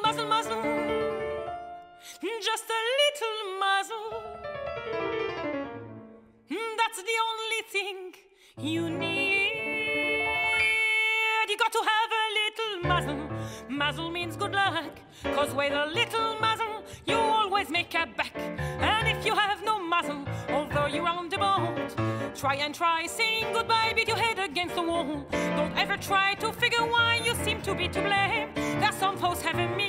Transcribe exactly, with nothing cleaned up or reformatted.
muzzle, muzzle, just a little muzzle. That's the only thing you need. You got to have a little muzzle. Muzzle means good luck, cause with a little muzzle you always make a back. And if you have no muzzle, although you're on the boat, try and try saying goodbye, beat your head against the wall. Don't ever try to figure why you seem to be to blame. There's some folks have a